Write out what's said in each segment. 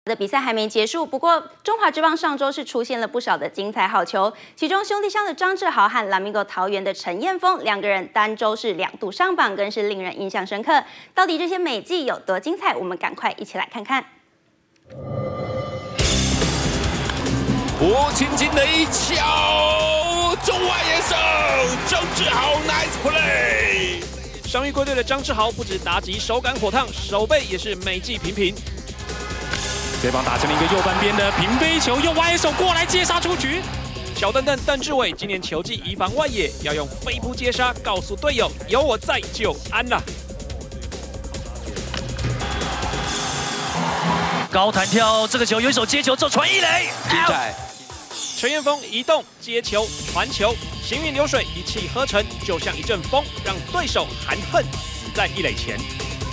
的比赛还没结束，不过中华职棒上周是出现了不少的精彩好球，其中兄弟象的张志豪和Lamigo桃园的陈彦峰两个人单周是2度上榜，更是令人印象深刻。到底这些美技有多精彩？我们赶快一起来看看。 郭青青的一球，中外野手张志豪 ，nice play。 伤愈归队的张志豪不止打击手感火烫，手背也是美技频频。 这棒打成了一个右半边的平飞球，右外野手过来接杀出局。 小邓邓志伟今年球技移防外野，要用飞扑接杀，告诉队友有我在就安了。 高弹跳，这个球有一手接球，之后传一垒， 精彩。 陈彦峰移动接球传球，行云流水，一气呵成，就像一阵风，让对手含恨死在一垒前。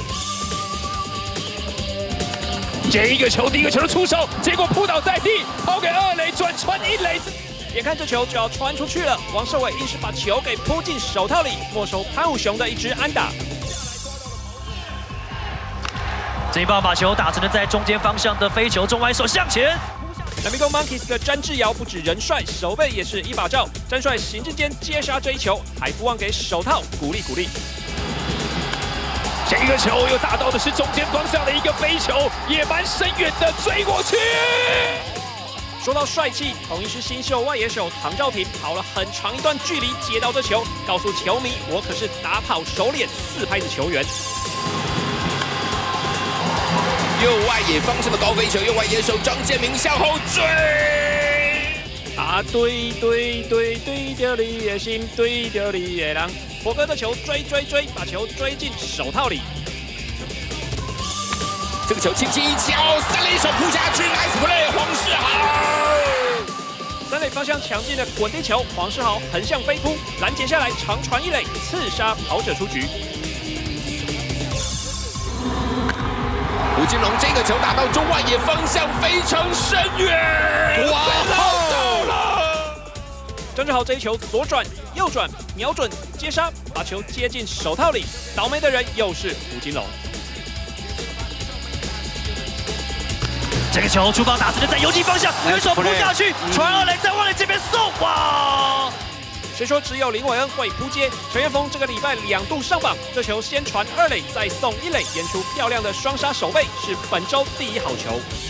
接一个球，第一个球的出手，结果扑倒在地，抛给二垒，转传一垒。 眼看这球就要传出去了，王胜伟硬是把球给扑进手套里，没收潘武雄的一支安打。 这一棒把球打成了在中间方向的飞球，中外手向前。 Lamigo Monkeys 的詹志尧不止人帅，手背也是一把照。詹帅行进间接杀这一球，还不忘给手套鼓励鼓励。 这个球又打到的是中间方向的一个飞球，也蛮深远的，追过去。 说到帅气，统一狮新秀外野手唐兆廷跑了很长一段距离接到这球，告诉球迷我可是打跑手脸4拍子球员。 右外野方向的高飞球，右外野手张建明向后追。 啊对着你的心，对着你的人。 火哥的球追，把球追进手套里。 这个球轻轻一敲，三垒手扑下去 ，nice play， 黄世豪。 三垒方向抢进的滚地球，黄世豪横向飞扑，拦截下来，长传一垒，刺杀跑者出局。 吴金龙这个球打到中外野方向，非常深远，哇，到了！ 张志豪这一球左转、右转，瞄准接杀，把球接进手套里。倒霉的人又是吴金龙。 这个球出棒打成了在游击方向，有一手扑下去，传二垒，再往垒这边送，哇！ 谁说只有林伟恩会扑接？陈彦峰这个礼拜2度上榜，这球先传二垒，再送一垒，演出漂亮的双杀手背，是本周第1好球。